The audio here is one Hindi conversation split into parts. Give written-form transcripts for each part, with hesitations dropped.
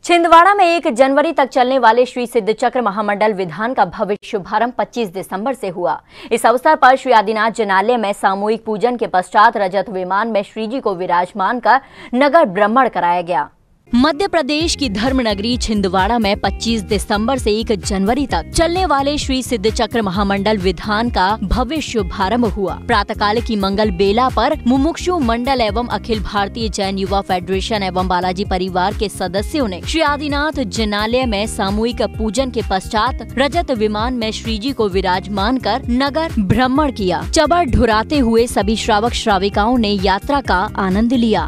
छिंदवाड़ा में 1 जनवरी तक चलने वाले श्री सिद्धचक्र महामंडल विधान का भव्य शुभारंभ 25 दिसंबर से हुआ। इस अवसर पर श्री आदिनाथ जिनालय में सामूहिक पूजन के पश्चात रजत विमान में श्री जी को विराजमान कर नगर भ्रमण कराया गया। मध्य प्रदेश की धर्मनगरी छिंदवाड़ा में 25 दिसंबर से 1 जनवरी तक चलने वाले श्री सिद्धचक्र महामंडल विधान का भव्य शुभारंभ हुआ। प्रातःकाल की मंगल बेला पर मुमुक्षु मंडल एवं अखिल भारतीय जैन युवा फेडरेशन एवं बालाजी परिवार के सदस्यों ने श्री आदिनाथ जिनालय में सामूहिक पूजन के पश्चात रजत विमान में श्री जी को विराजमान कर नगर भ्रमण किया। चबर ढुराते हुए सभी श्रावक श्राविकाओं ने यात्रा का आनंद लिया।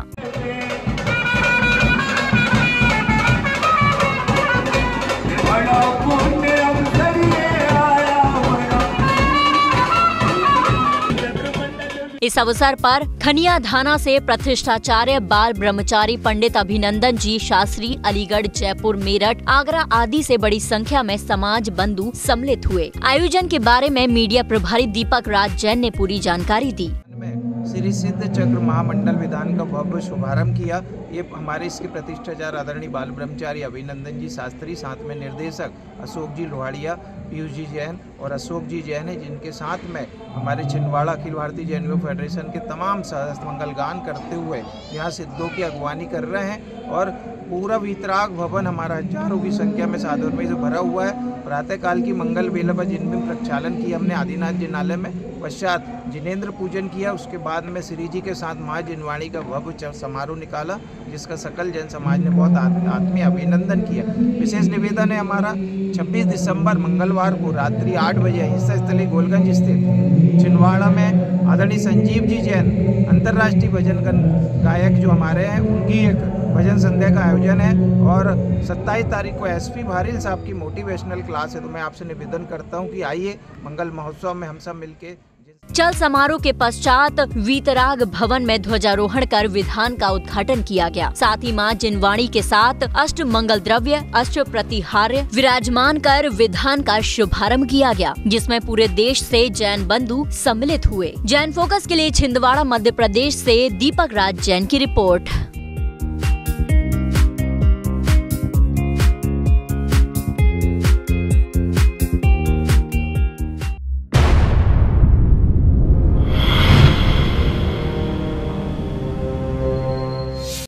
इस अवसर पर खनिया थाना से प्रतिष्ठाचार्य बाल ब्रह्मचारी पंडित अभिनंदन जी शास्त्री अलीगढ़, जयपुर, मेरठ, आगरा आदि से बड़ी संख्या में समाज बंधु सम्मिलित हुए। आयोजन के बारे में मीडिया प्रभारी दीपक राज जैन ने पूरी जानकारी दी। श्री सिद्ध चक्र महामंडल विधान का भव्य शुभारंभ किया। ये हमारे इसके प्रतिष्ठाचार्य आदरणीय बाल ब्रह्मचारी अभिनंदन जी शास्त्री, साथ में निर्देशक अशोक जी लोहाड़िया, पीयूष जी जैन और अशोक जी जैन है, जिनके साथ में हमारे छिंदवाड़ा अखिल भारतीय जैन युवा फेडरेशन के तमाम सदस्य मंगलगान करते हुए यहाँ सिद्धों की अगवानी कर रहे हैं। और पूरा वीतराग भवन हमारा हजारों की संख्या में साधुओं से भरा हुआ है। प्रातःकाल की मंगल बेला पर जिनबिंब प्रक्षालन किया हमने आदिनाथ जिनालय में, पश्चात जिनेंद्र पूजन किया। उसके बाद में श्री जी के साथ माँ जिनवाणी का भव्य समारोह निकाला, जिसका सकल जन समाज ने बहुत आत्मीय अभिनंदन किया। विशेष निवेदन है हमारा 26 दिसंबर मंगलवार को रात्रि 8 बजे हिस्सा स्थली गोलगंज स्थित छिंदवाड़ा में आदरणीय संजीव जी जैन अंतर्राष्ट्रीय भजन गायक जो हमारे हैं, उनकी एक भजन संध्या का आयोजन है। और 27 तारीख को एसपी भारिल साहब की मोटिवेशनल क्लास है। तो मैं आपसे निवेदन करता हूं कि आइए मंगल महोत्सव में हम सब मिलके। चल समारोह के पश्चात वीतराग भवन में ध्वजारोहण कर विधान का उद्घाटन किया गया। साथ ही मां जिनवाणी के साथ अष्ट मंगल द्रव्य, अष्ट प्रतिहार्य विराजमान कर विधान का शुभारंभ किया गया, जिसमें पूरे देश से जैन बंधु सम्मिलित हुए। जैन फोकस के लिए छिंदवाड़ा मध्य प्रदेश से दीपक राज जैन की रिपोर्ट।